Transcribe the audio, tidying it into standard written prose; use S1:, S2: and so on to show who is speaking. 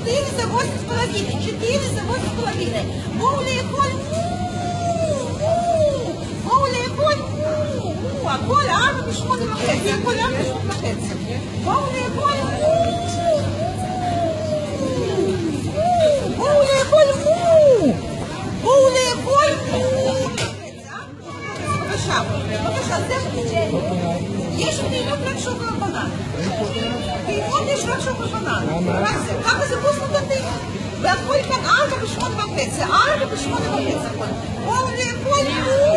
S1: 4 за 8,5, 4 за 8,5. Богу לאכול בואו לאכול הכל 4 ב8.5, הכל 4 ב8.5. בואו לאכול בואו לאכול בואו לאכול בבקשה, בבקשה, יש פעילות רק שוקולד בנן. פעילות יש רק שוקולד בנן. רק זה, ככה זה בוסמוטטי. והכל כאן 4 ב8.5, 4 ב8.5 הכל. בואו לאכול